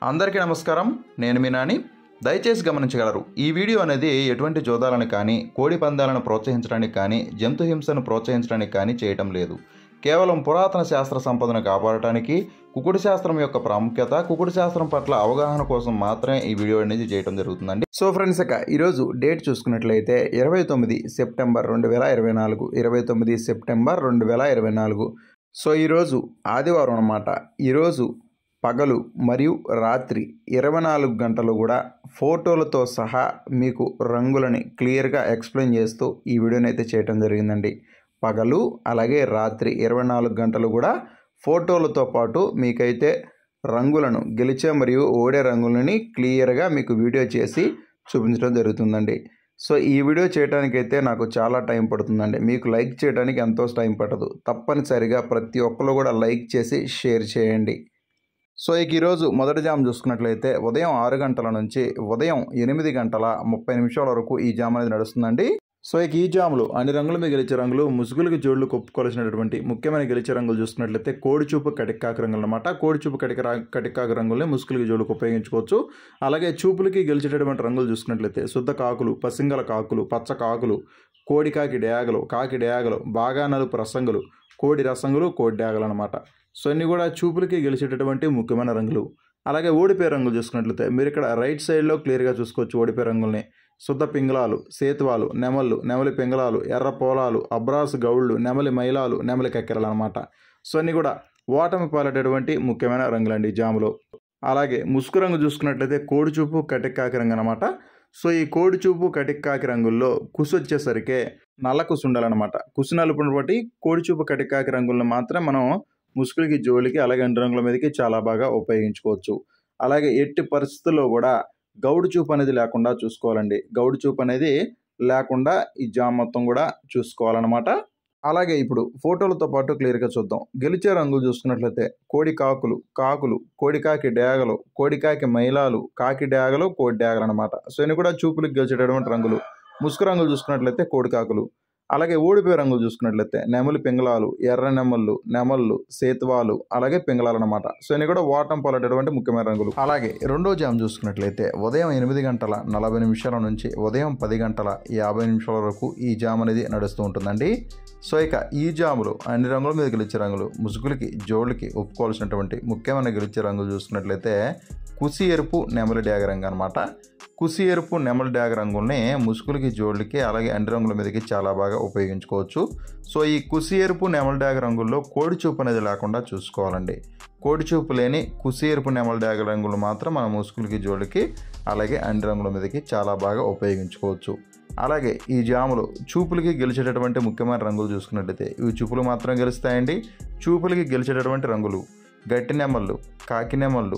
అందరికీ నమస్కారం. నేను మీ నాని. దయచేసి గమనించగలరు, ఈ వీడియో అనేది ఎటువంటి జోదాలను కానీ, కోడి పందాలను ప్రోత్సహించడానికి కానీ, జంతు హింసను ప్రోత్సహించడానికి కానీ చేయటం లేదు. కేవలం పురాతన శాస్త్ర సంపదను కాపాడటానికి, కుకుడు శాస్త్రం యొక్క ప్రాముఖ్యత, కుకుడు శాస్త్రం పట్ల అవగాహన కోసం మాత్రమే ఈ వీడియో అనేది చేయడం జరుగుతుందండి. సో ఫ్రెండ్స్, ఈరోజు డేట్ చూసుకున్నట్లయితే 29 సెప్టెంబర్ 2024. 29 సెప్టెంబర్ 2024. సో ఈరోజు ఆదివారం అన్నమాట. ఈరోజు పగలు మరియు రాత్రి 24 గంటలు కూడా ఫోటోలతో సహా మీకు రంగులని క్లియర్గా ఎక్స్ప్లెయిన్ చేస్తూ ఈ వీడియోని అయితే చేయటం జరిగిందండి. పగలు అలాగే రాత్రి 24 గంటలు కూడా ఫోటోలతో పాటు మీకైతే రంగులను, గెలిచే మరియు ఓడే రంగులని క్లియర్గా మీకు వీడియో చేసి చూపించడం జరుగుతుందండి. సో ఈ వీడియో చేయడానికైతే నాకు చాలా టైం పడుతుందండి. మీకు లైక్ చేయడానికి ఎంతో టైం పడదు. తప్పనిసరిగా ప్రతి ఒక్కరు కూడా లైక్ చేసి షేర్ చేయండి. సో ఈరోజు మొదటి జామ్ చూసుకున్నట్లయితే ఉదయం 6 గంటల నుంచి ఉదయం 8 గంటల 30 నిమిషాల వరకు ఈ జామ్ అనేది నడుస్తుందండి. సో ఈ జాములు అన్ని రంగుల మీద గెలిచే రంగులు, ముసుగులకి జోళ్లు కొప్పుకోవాల్సినటువంటి ముఖ్యమైన గెలిచే రంగులు చూసుకున్నట్లయితే కోడిచూపు కటిక్కాకు రంగులు అనమాట. కోడిచూపు కటిక్కాకు రంగుల్ని ముసుగులకి జోళ్ళకు ఉపయోగించుకోవచ్చు. అలాగే చూపులకి గెలిచేటటువంటి రంగులు చూసుకున్నట్లయితే శుద్ధ కాకులు, పసింగల కాకులు, పచ్చ కాకులు, కోడి కాకి డేగలు, బాగా నలుపు రసంగులు, కోడి రసంగులు, కోడి డేగలు అనమాట. సో అన్నీ కూడా చూపులకి గెలిచేటటువంటి ముఖ్యమైన రంగులు. అలాగే ఓడిపోయే రంగులు చూసుకున్నట్లయితే మీరు ఇక్కడ రైట్ సైడ్లో క్లియర్గా చూసుకోవచ్చు ఓడిపోయే రంగుల్ని. శుద్ధ పింగళాలు, సేతువాలు, నెమలి పింగళాలు, ఎర్ర పోలాలు, అబ్రాసు గౌళ్ళు, నెమలి మైలాలు, నెమలి కక్కెరలు అనమాట. సో అన్నీ కూడా ఓటమి పాలేటటువంటి ముఖ్యమైన రంగులండి ఈ జాములో. అలాగే ముసుగు రంగు చూసుకున్నట్లయితే కోడిచూపు కటిక్కాకి రంగు అనమాట. సో ఈ కోడిచూపు కటిక్కాకి రంగుల్లో కుసు వచ్చేసరికి నల్ల కుసు ఉండాలన్నమాట. కుసు నలుపుని బట్టి కోడిచూపు కటిక్కాకి రంగులను మాత్రం మనం ముసుగులకి, జోలికి, అలాగే అన్ని రంగుల మీదకి చాలా బాగా ఉపయోగించుకోవచ్చు. అలాగే ఎట్టి పరిస్థితుల్లో కూడా గౌడు చూపు అనేది లేకుండా చూసుకోవాలండి. గౌడు చూపు అనేది లేకుండా ఈ జామ్ మొత్తం కూడా చూసుకోవాలన్నమాట. అలాగే ఇప్పుడు ఫోటోలతో పాటు క్లియర్గా చూద్దాం. గెలిచే రంగులు చూసుకున్నట్లయితే కోడి కాకులు, కోడి కాకి డేగలు, కోడి కాకి మైలాలు, కాకి డేగలు, కోడి డేగలు అనమాట. సో ఇవి కూడా చూపులకు గెలిచేటటువంటి రంగులు. ముసుగు రంగులు చూసుకున్నట్లయితే కోడి కాకులు. అలాగే ఓడిపోయే రంగులు చూసుకున్నట్లయితే నెమలి పింగళాలు, ఎర్ర నెమళ్ళు, సేతువాలు, అలాగే పింగళాలు అనమాట. సో ఇవి కూడా ఓటం పాలేటటువంటి ముఖ్యమైన రంగులు. అలాగే రెండో జామ్ చూసుకున్నట్లయితే ఉదయం 8 గంటల 40 నిమిషాల నుంచి ఉదయం 10 గంటల 50 నిమిషాల వరకు ఈ జామ్ అనేది నడుస్తూ ఉంటుందండి. సో ఇక ఈ జాములు అన్ని రంగుల మీద గెలిచే రంగులు, ముసుగులకి, జోళ్ళకి ఒప్పుకోవాల్సినటువంటి ముఖ్యమైన గెలిచే రంగులు చూసుకున్నట్లయితే కుసి ఎరుపు నెమలి డ్యాగ రంగు అనమాట. కుసి ఎరుపు నెమలి డ్యాగ రంగుల్ని ముసుగులకి, జోళ్ళకి, అలాగే అన్ని రంగుల మీదకి చాలా బాగా ఉపయోగించుకోవచ్చు. సో ఈ కుసి ఎరుపు నెమలి డ్యాగ రంగుల్లో కోడి చూపు అనేది లేకుండా చూసుకోవాలండి. కోడి చూపు లేని కుసి ఎరుపు నెమలి డ్యాగ రంగులు మాత్రం మన ముసుగులకి, జోళ్ళకి, అలాగే అన్ని రంగుల మీదకి చాలా బాగా ఉపయోగించుకోవచ్చు. అలాగే ఈ జాములు చూపులకి గెలిచేటటువంటి ముఖ్యమైన రంగులు చూసుకున్నట్లయితే ఇవి చూపులు మాత్రం గెలుస్తాయండి. చూపులకి గెలిచేటటువంటి రంగులు గట్టి నెమళ్ళు, కాకి నెమళ్ళు,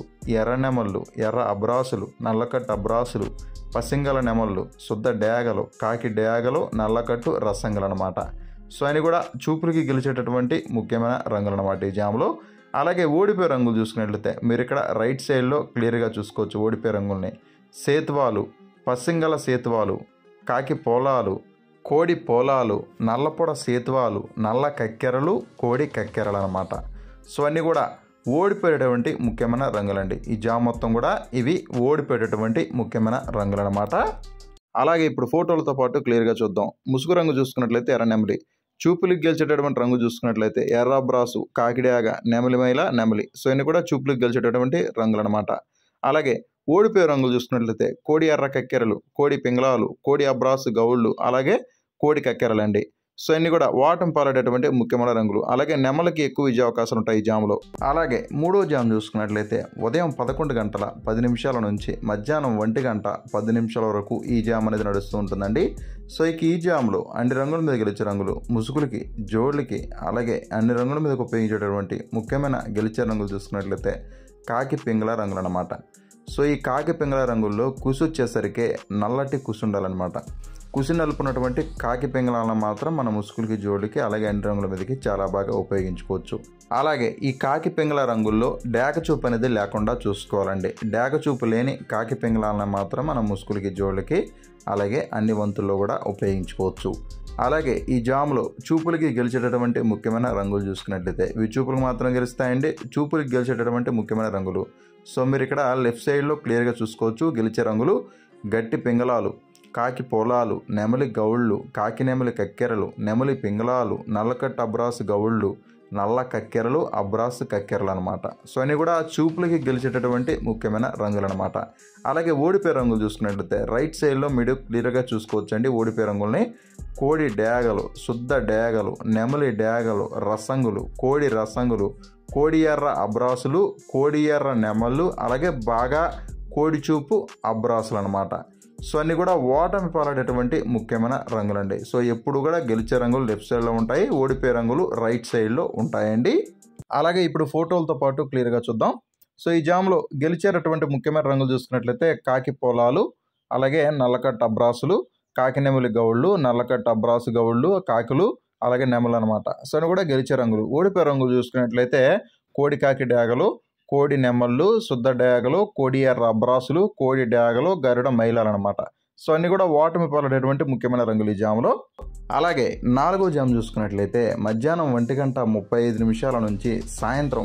ఎర్ర అబ్రాసులు, నల్లకట్టు అబ్రాసులు, పసింగల నెమళ్ళు, శుద్ధ డేగలు, కాకి డేగలు, నల్లకట్టు రసంగులు అనమాట. సో అని కూడా చూపులకి గెలిచేటటువంటి ముఖ్యమైన రంగులు అనమాట ఈ జాములో. అలాగే ఓడిపోయే రంగులు చూసుకున్నట్లయితే మీరు ఇక్కడ రైట్ సైడ్లో క్లియర్గా చూసుకోవచ్చు ఓడిపోయే రంగుల్ని. సేతువాలు, పసింగల సేతువాలు, కాకి పోలాలు, కోడి పోలాలు, నల్లపొడ సేతువాలు, నల్ల కక్కెరలు, కోడి కక్కెరలు అనమాట. సో అన్నీ కూడా ఓడిపోయేటటువంటి ముఖ్యమైన రంగులండి. ఈ జామ్ మొత్తం కూడా ఇవి ఓడిపోయేటటువంటి ముఖ్యమైన రంగులు అనమాట. అలాగే ఇప్పుడు ఫోటోలతో పాటు క్లియర్గా చూద్దాం. ముసుగు రంగు చూసుకున్నట్లయితే ఎర్ర నెమలి, చూపులకు గెలిచేటటువంటి రంగు చూసుకున్నట్లయితే ఎర్ర బ్రాసు, కాకిడాగ, నెమలి. సో ఇన్ని కూడా చూపులకు గెలిచేటటువంటి రంగులు అనమాట. అలాగే ఓడిపోయే రంగులు చూసుకున్నట్లయితే కోడి ఎర్ర కక్కెరలు, కోడి పింగళాలు, కోడి అబ్రాసు గౌళ్ళు, అలాగే కోడి కక్కెరలండి. సో ఇన్ని కూడా ఓటం పాలేటటువంటి ముఖ్యమైన రంగులు. అలాగే నెమలకి ఎక్కువ విజయ అవకాశాలు ఉంటాయి ఈ జాములో. అలాగే మూడో జామ్ చూసుకున్నట్లయితే ఉదయం 11 గంటల 10 నిమిషాల నుంచి మధ్యాహ్నం 1 గంట 10 నిమిషాల వరకు ఈ జామ్ అనేది నడుస్తూ ఉంటుందండి. సో ఈ జామ్లో అన్ని రంగుల మీద గెలిచే రంగులు, ముసుగులకి, జోళ్ళకి, అలాగే అన్ని రంగుల మీద ఉపయోగించేటటువంటి ముఖ్యమైన గెలిచే రంగులు చూసుకున్నట్లయితే కాకి పింగళ రంగులు అనమాట. సో ఈ కాకి పింగళ రంగుల్లో కుసు వచ్చేసరికి నల్లటి కుసు ఉండాలన్నమాట. కుసి నలుపున్నటువంటి కాకి పింగళాలను మాత్రం మన ముసుగులకి, జోళ్ళకి, అలాగే అన్ని రంగుల మీదకి చాలా బాగా ఉపయోగించుకోవచ్చు. అలాగే ఈ కాకి పింగళ రంగుల్లో డేగ చూపు అనేది లేకుండా చూసుకోవాలండి. డేగ చూపు లేని కాకి పింగళాలను మాత్రం మన ముసుగులకి, జోళ్ళకి, అలాగే అన్ని వంతుల్లో కూడా ఉపయోగించుకోవచ్చు. అలాగే ఈ జాములో చూపులకి గెలిచేటటువంటి ముఖ్యమైన రంగులు చూసుకున్నట్లయితే ఇవి చూపులకు మాత్రం గెలుస్తాయండి. చూపులకి గెలిచేటటువంటి ముఖ్యమైన రంగులు సో మీరు ఇక్కడ లెఫ్ట్ సైడ్లో క్లియర్గా చూసుకోవచ్చు. గెలిచే రంగులు గట్టి పింగళాలు, కాకి పొలాలు, నెమలి గౌళ్ళు, కాకి నెమలి కక్కెరలు, నెమలి పింగళాలు, నల్లకట్టు అబ్రాసు గౌళ్ళు, నల్ల కక్కెరలు, అబ్రాసు కక్కెరలు అనమాట. సో అన్నీ కూడా చూపులకి గెలిచేటటువంటి ముఖ్యమైన రంగులు అనమాట. అలాగే ఓడిపోయే రంగులు చూసుకున్నట్లయితే రైట్ సైడ్లో మీరు క్లియర్గా చూసుకోవచ్చు అండి. ఓడిపోయే రంగుల్ని కోడి డేగలు, శుద్ధ డేగలు, నెమలి డేగలు, రసంగులు, కోడి రసంగులు, కోడి ఎర్ర అబ్రాసులు, కోడి ఎర్ర నెమళ్ళు, అలాగే బాగా కోడి చూపు అబ్రాసులు అనమాట. సో అన్నీ కూడా ఓటమి పాలడేటువంటి ముఖ్యమైన రంగులండి. సో ఎప్పుడు కూడా గెలిచే రంగులు లెఫ్ట్ సైడ్లో ఉంటాయి, ఓడిపోయే రంగులు రైట్ సైడ్లో ఉంటాయండి. అలాగే ఇప్పుడు ఫోటోలతో పాటు క్లియర్గా చూద్దాం. సో ఈ జామ్లో గెలిచేటటువంటి ముఖ్యమైన రంగులు చూసుకున్నట్లయితే కాకి పొలాలు, అలాగే నల్లకట్టు అబ్రాసులు, కాకి నెమలి గౌళ్ళు, నల్లకట్టు అబ్రాసు గౌళ్ళు, కాకులు, అలాగే నెమలు అనమాట. సో అని కూడా గెలిచే రంగులు. ఓడిపోయే రంగులు చూసుకున్నట్లయితే కోడి కాకి డేగలు, కోడి నెమళ్ళు, శుద్ధ డేగలు, కోడి ఎర్ర అబ్రాసులు, కోడి డేగలు, గరుడ మైలాలు అనమాట. సో అన్నీ కూడా ఓటమి పాలడేటువంటి ముఖ్యమైన రంగులు ఈ జాములో. అలాగే 4వ జామ్ చూసుకున్నట్లయితే మధ్యాహ్నం 1:35 నుంచి సాయంత్రం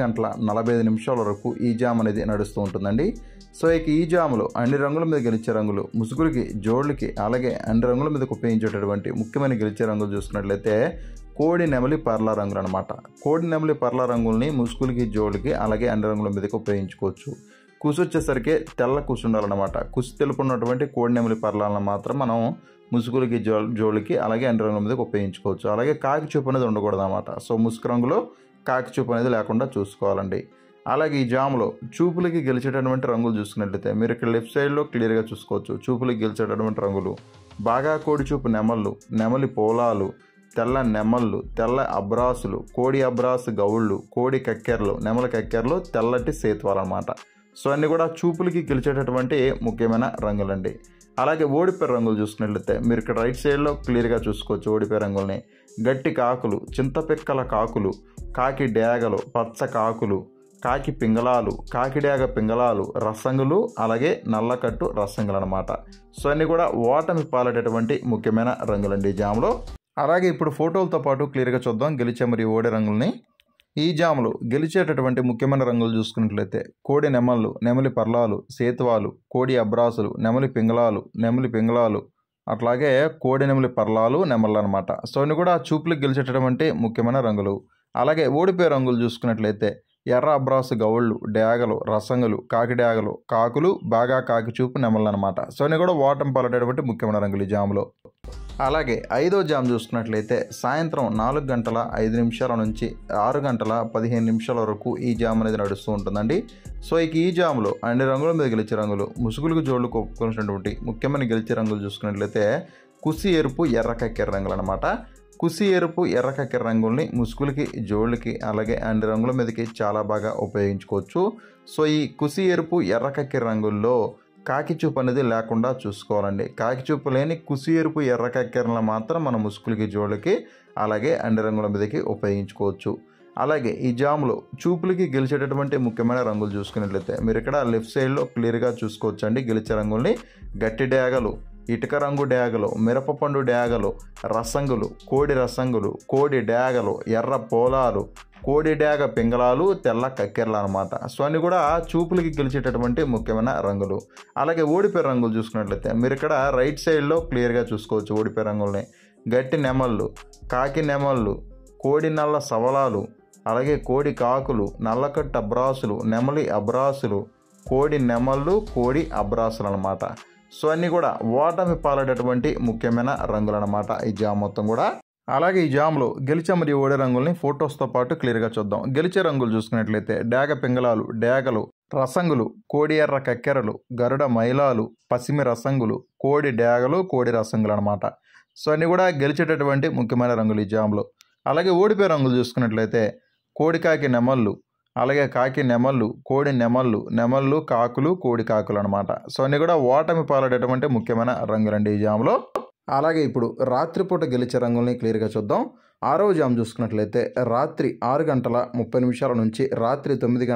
3:45 వరకు ఈ జామ్ అనేది నడుస్తూ ఉంటుందండి. సో ఇక ఈ జాములో అన్ని రంగుల మీద గెలిచే రంగులు ముసుగులకి, జోళ్ళకి, అలాగే అన్ని రంగుల మీదకు ఉపయోగించేటటువంటి ముఖ్యమైన గెలిచే రంగులు చూసుకున్నట్లయితే కోడి నెమలి పర్ల రంగులు అనమాట. కోడి నెమలి పర్ల రంగుల్ని ముసుగులకి, జోళ్ళకి, అలాగే అన్ని రంగుల మీదకి ఉపయోగించుకోవచ్చు. కుసి వచ్చేసరికి తెల్ల కుసి ఉండాలన్నమాట. కుసి తెలుపున్నటువంటి కోడి నెమలి పర్లాలను మాత్రం మనం ముసుగులకి, జోళ్ళకి, అలాగే అన్ని రంగుల మీదకి ఉపయోగించుకోవచ్చు. అలాగే కాకి చూపు అనేది ఉండకూడదు అనమాట. సో ముసుగు రంగులో కాకి చూపు అనేది లేకుండా చూసుకోవాలండి. అలాగే ఈ జాములో చూపులకి గెలిచేటటువంటి రంగులు చూసుకున్నట్లయితే మీరు ఇక్కడ లెఫ్ట్ సైడ్లో క్లియర్గా చూసుకోవచ్చు. చూపులకి గెలిచేటటువంటి రంగులు బాగా కోడి చూపు నెమళ్ళు, నెమలి పోలాలు, తెల్ల నెమళ్ళు, తెల్ల అబ్రాసులు, కోడి అబ్రాసు గౌళ్ళు, కోడి కక్కెరలు, నెమల కక్కెరలు, తెల్లటి సేతువాలు అనమాట. సో అన్నీ కూడా చూపులకి గెలిచేటటువంటి ముఖ్యమైన రంగులండి. అలాగే ఓడిపోయే రంగులు చూసుకున్నట్లయితే మీరు ఇక్కడ రైట్ సైడ్లో క్లియర్గా చూసుకోవచ్చు. ఓడిపోయే రంగుల్ని గట్టి కాకులు, చింతపిక్కల కాకులు, కాకి డేగలు, పచ్చ కాకులు, కాకి పింగళాలు, కాకి డేగ పింగళాలు, రసంగులు, అలాగే నల్లకట్టు రసంగులు అనమాట. సో అన్నీ కూడా ఓటమి పాలటటువంటి ముఖ్యమైన రంగులండి ఈ జాములో. అలాగే ఇప్పుడు ఫోటోలతో పాటు క్లియర్గా చూద్దాం గెలిచే మరియు ఓడే రంగుల్ని. ఈ జాములో గెలిచేటటువంటి ముఖ్యమైన రంగులు చూసుకున్నట్లయితే కోడి నెమళ్ళు, నెమలి పర్లాలు, సేతువాలు, కోడి అబ్రాసులు, నెమలి పింగళాలు, అట్లాగే కోడి నెమలి పర్లాలు, నెమళ్ళు అనమాట. సో ఇవి కూడా చూపులకు గెలిచేటటువంటి ముఖ్యమైన రంగులు. అలాగే ఓడిపోయే రంగులు చూసుకున్నట్లయితే ఎర్ర అబ్రాసు గౌళ్ళు, డేగలు, రసంగులు, కాకి డేగలు, కాకులు, బాగా కాకి చూపు, నెమళ్ళు అనమాట. సో ఇవి కూడా ఓటమి పాలటటువంటి ముఖ్యమైన రంగులు ఈ జాములో. అలాగే 5వ జామ్ చూసుకున్నట్లయితే సాయంత్రం 4:05 నుంచి 6:15 వరకు ఈ జామ్ అనేది నడుస్తూ ఉంటుందండి. సో ఇక ఈ జాములో అన్ని రంగుల మీద గెలిచే రంగులు ముసుగులకు, జోళ్ళకు ఒప్పుకున్నటువంటి ముఖ్యమైన గెలిచే రంగులు చూసుకున్నట్లయితే కుసి ఎరుపు, ఎర్ర కక్కెర రంగులు అనమాట. కుసి ఎరుపు, ఎర్ర కక్కెర రంగుల్ని ముసుగులకి, జోళ్ళకి, అలాగే అన్ని రంగుల మీదకి చాలా బాగా ఉపయోగించుకోవచ్చు. సో ఈ కుసి ఎరుపు, ఎర్ర కక్కెర రంగుల్లో కాకి చూపు అనేది లేకుండా చూసుకోవాలండి. కాకి చూపు లేని కుసి ఎరుపు, ఎర్ర కక్కెరలను మాత్రం మన ముసుగులకి, జోళ్ళకి, అలాగే అన్ని రంగుల మీదకి ఉపయోగించుకోవచ్చు. అలాగే ఈ జాములో చూపులకి గెలిచేటటువంటి ముఖ్యమైన రంగులు చూసుకున్నట్లయితే మీరు ఇక్కడ లెఫ్ట్ సైడ్లో క్లియర్గా చూసుకోవచ్చు అండి. గెలిచే రంగుల్ని గట్టి డేగలు, ఇటుక రంగు డేగలు, మిరపపండు డేగలు, రసంగులు, కోడి రసంగులు, కోడి డేగలు, ఎర్ర పోలాలు, కోడి డేగ పింగళాలు, తెల్ల కక్కెరలు అనమాట. సో అన్నీ కూడా చూపులకి గెలిచేటటువంటి ముఖ్యమైన రంగులు. అలాగే ఓడిపోయే రంగులు చూసుకున్నట్లయితే మీరు ఇక్కడ రైట్ సైడ్లో క్లియర్గా చూసుకోవచ్చు. ఓడిపోయే రంగుల్ని గట్టి నెమళ్ళు, కాకి నెమళ్ళు, కోడి నల్ల సవలాలు, అలాగే కోడి కాకులు, నల్లకట్టు అబ్రాసులు, నెమలి అబ్రాసులు, కోడి నెమళ్ళు, కోడి అబ్రాసులు అనమాట. సో అన్నీ కూడా ఓటమి పాలటటువంటి ముఖ్యమైన రంగులు అనమాట ఈ జామ్ మొత్తం కూడా. అలాగే ఈ జామ్లో గెలిచే మరియు ఓడే రంగుల్ని ఫొటోస్తో పాటు క్లియర్గా చూద్దాం. గెలిచే రంగులు చూసుకున్నట్లయితే డేగ పింగళాలు, డేగలు, రసంగులు, కోడి ఎర్ర కక్కెరలు, గరుడ మైలాలు, పసిమి రసంగులు, కోడి డేగలు, కోడి రసంగులు అనమాట. సో అన్నీ కూడా గెలిచేటటువంటి ముఖ్యమైన రంగులు ఈ జామ్లో. అలాగే ఓడిపోయే రంగులు చూసుకున్నట్లయితే కోడికాకి నెమళ్ళు, అలాగే కాకి నెమళ్ళు, కోడి నెమళ్ళు, కాకులు, కోడి కాకులు అనమాట. సో అన్నీ కూడా ఓటమి పాలడేటువంటి ముఖ్యమైన రంగులండి ఈ జామ్లో. అలాగే ఇప్పుడు రాత్రిపూట గెలిచే రంగుల్ని క్లియర్గా చూద్దాం. 6వ జామ్ చూసుకున్నట్లయితే రాత్రి 6:30 నుంచి రాత్రి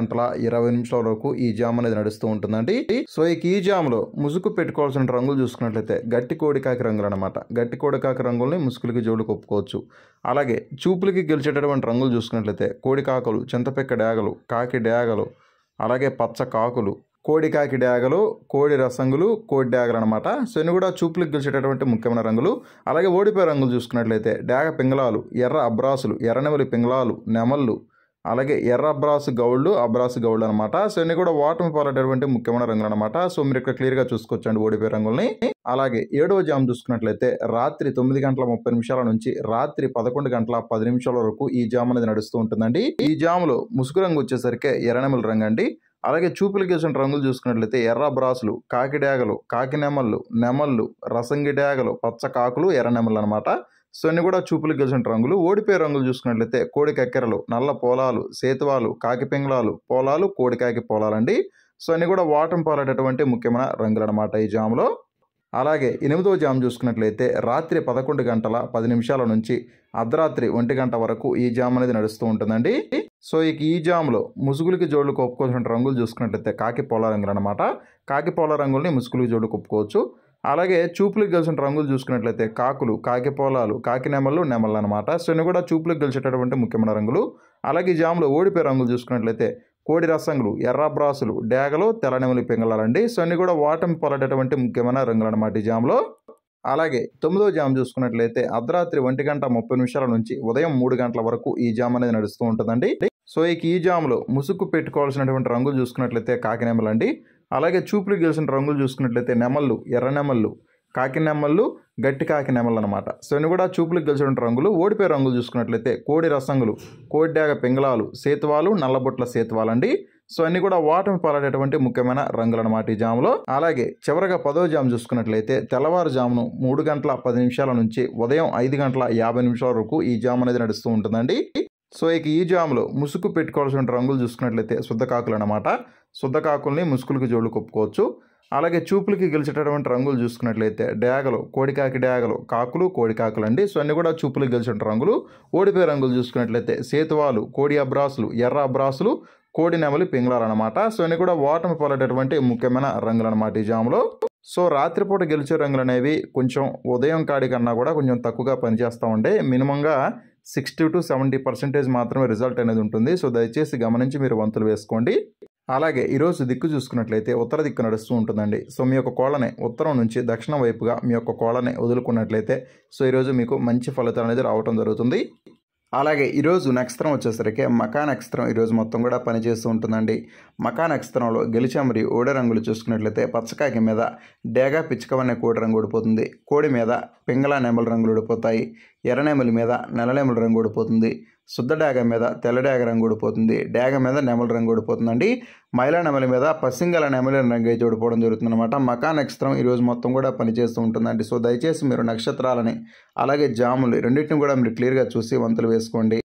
9:20 వరకు ఈ జామ్ అనేది నడుస్తూ ఉంటుందండి. సో ఈ జామ్లో ముసుగు పెట్టుకోవాల్సిన రంగులు చూసుకున్నట్లయితే గట్టి కోడికాకి రంగులు అనమాట. గట్టి కోడికాకి రంగుల్ని ముసుగులకి జోడుకు ఒప్పుకోవచ్చు. అలాగే చూపులకి గెలిచేటటువంటి రంగులు చూసుకున్నట్లయితే కోడికాకులు, చింతపిక్క డేగలు, కాకి డేగలు, అలాగే పచ్చ కాకులు, కోడికాకి డేగలు, కోడి రసంగులు, కోడి డేగలు అనమాట. సో ఇన్ని కూడా చూపులకు గెలిచేటటువంటి ముఖ్యమైన రంగులు. అలాగే ఓడిపోయే రంగులు చూసుకున్నట్లయితే డేగ పింగళాలు, ఎర్ర అబ్రాసులు, ఎర్రనెమలి పింగళాలు, నెమళ్ళు, అలాగే ఎర్ర అబ్రాసు గౌళ్ళు అనమాట. సో ఇన్ని కూడా ఓటమి పాలైనటువంటి ముఖ్యమైన రంగులు అనమాట. సో మీరు ఇక్కడ క్లియర్గా చూసుకోవచ్చండి ఓడిపోయే రంగుల్ని. అలాగే 7వ జామ్ చూసుకున్నట్లయితే రాత్రి 9:30 నుంచి రాత్రి 11:10 వరకు ఈ జామ్ అనేది నడుస్తూ ఉంటుందండి. ఈ జామ్లో ముసుగు రంగు వచ్చేసరికి ఎర్రనెమలి రంగు అండి. అలాగే చూపులు గెలిచిన రంగులు చూసుకున్నట్లయితే ఎర్ర బ్రాసులు, కాకి డేగలు, కాకి నెమళ్ళు, రసంగి డేగలు, పచ్చ కాకులు, ఎర్ర నెమళ్ళు అనమాట. సో అన్ని కూడా చూపులు గెలిచిన రంగులు. ఓడిపోయే రంగులు చూసుకున్నట్లయితే కోడి కక్కెరలు, నల్ల పోలాలు, సేతువాలు, కాకి పింగళాలు, పోలాలు, కోడికాకి పోలాలండి. సో అన్ని కూడా ఓటమి పాలైనటువంటి ముఖ్యమైన రంగులు అనమాట ఈ జామ్లో. అలాగే 8వ జామ్ చూసుకున్నట్లయితే రాత్రి 11:10 నుంచి అర్ధరాత్రి 1 గంట వరకు ఈ జామ్ అనేది నడుస్తూ ఉంటుందండి. సో ఈ జామ్లో ముసుగులకి జోడులకు ఒప్పుకోవాల్సిన రంగులు చూసుకున్నట్లయితే కాకి పోలా రంగులు అనమాట. కాకి పోలా రంగుల్ని ముసుగులకి జోడుకు ఒప్పుకోవచ్చు. అలాగే చూపులకు గెలిచిన రంగులు చూసుకున్నట్లయితే కాకులు, కాకి పోలాలు, కాకి నెమళ్ళు అనమాట. సో ఇన్ని కూడా చూపులకు గెలిచేటటువంటి ముఖ్యమైన రంగులు. అలాగే ఈ జామ్లో ఓడిపోయే రంగులు చూసుకున్నట్లయితే కోడి రసంగులు, ఎర్ర బ్రాసులు, డేగలు, తెల్లనెమలి పింగళాలండి. సో అన్ని కూడా ఓటమి పాలైనటువంటి ముఖ్యమైన రంగులు అనమాట ఈ జామ్లో. అలాగే 9వ జామ్ చూసుకున్నట్లయితే అర్ధరాత్రి 1:30 నుంచి ఉదయం 3 గంటల వరకు ఈ జామ్ అనేది నడుస్తూ ఉంటుందండి. సో ఈ జామ్లో ముసుగు పెట్టుకోవాల్సినటువంటి రంగులు చూసుకున్నట్లయితే కాకి నెమలండి. అలాగే చూపులు గెలిచిన రంగులు చూసుకున్నట్లయితే నెమళ్ళు, ఎర్ర నెమళ్ళు, కాకి నెమళ్ళు, గట్టి కాకి నెమళ్ళు అనమాట. సో ఇవి కూడా చూపులకు గెలిచిన రంగులు. ఓడిపోయే రంగులు చూసుకున్నట్లయితే కోడి రసంగులు, కోడి డేగ పింగళాలు, సేతువాలు, నల్లబొట్ల సేతువాలండి. సో అన్ని కూడా ఓటమి పాలైనటువంటి ముఖ్యమైన రంగులు అనమాట ఈ జామ్లో. అలాగే చివరగా 10వ జామ్ చూసుకున్నట్లయితే తెల్లవారుజామును 3:10 నుంచి ఉదయం 5:50 వరకు ఈ జామ్ అనేది నడుస్తూ ఉంటుందండి. సో ఈ జామ్లో ముసుగు పెట్టుకోవాల్సిన రంగులు చూసుకున్నట్లయితే శుద్ధకాకులు అనమాట. శుద్ధకాకుల్ని ముసుగులకు జోడుకు ఒప్పుకోవచ్చు. అలాగే చూపులకి గెలిచేటటువంటి రంగులు చూసుకున్నట్లయితే డేగలు, కోడికాకి డేగలు, కాకులు, కోడికాకులు అండి. సో అన్ని కూడా చూపులకు గెలిచిన రంగులు. ఓడిపోయే రంగులు చూసుకున్నట్లయితే సేతువాలు, కోడి అబ్రాసులు, ఎర్ర అబ్రాసులు, కోడి నెమలి పింగళాలు అనమాట. సో అన్ని కూడా ఓటమి పాలైనటువంటి ముఖ్యమైన రంగులు అనమాట ఈ జామ్లో. సో రాత్రిపూట గెలిచే రంగులు అనేవి కొంచెం ఉదయం కాడి కన్నా కూడా కొంచెం తక్కువగా పనిచేస్తూ ఉంటే మినిమంగా 60 to 70% మాత్రమే రిజల్ట్ అనేది ఉంటుంది. సో దయచేసి గమనించి మీరు వంతులు వేసుకోండి. అలాగే ఈరోజు దిక్కు చూసుకున్నట్లయితే ఉత్తర దిక్కు నడుస్తూ ఉంటుందండి. సో మీ యొక్క కోళ్ళని ఉత్తరం నుంచి దక్షిణం వైపుగా మీ యొక్క కోళ్ళని వదులుకున్నట్లయితే సో ఈరోజు మీకు మంచి ఫలితాలు అనేది రావడం జరుగుతుంది. అలాగే ఈరోజు నక్షత్రం వచ్చేసరికి మకా నక్షత్రం ఈరోజు మొత్తం కూడా పనిచేస్తూ ఉంటుందండి. మకా నక్షత్రంలో గెలిచే మరియు ఓడే రంగులు చూసుకున్నట్లయితే పచ్చకాకి మీద డేగా పిచ్చుకవనే కోడి రంగు ఓడిపోతుంది. కోడి మీద పింగళ నెమలి రంగులు ఓడిపోతాయి. ఎర్రనెమలి మీద నెలనెమలి రంగు ఓడిపోతుంది. శుద్ధ డేగ మీద తెల్ల డేగ రంగు ఓడిపోతుంది. డేగ మీద నెమలి రంగు ఓడిపోతుందండి. మైలా నెమలి మీద పసింగల నెమలి రంగు అయితే ఓడిపోవడం జరుగుతుంది అనమాట. మకా నక్షత్రం ఈరోజు మొత్తం కూడా పనిచేస్తూ ఉంటుందండి. సో దయచేసి మీరు నక్షత్రాలని అలాగే జాములు రెండింటిని కూడా మీరు క్లియర్గా చూసి వంతులు వేసుకోండి.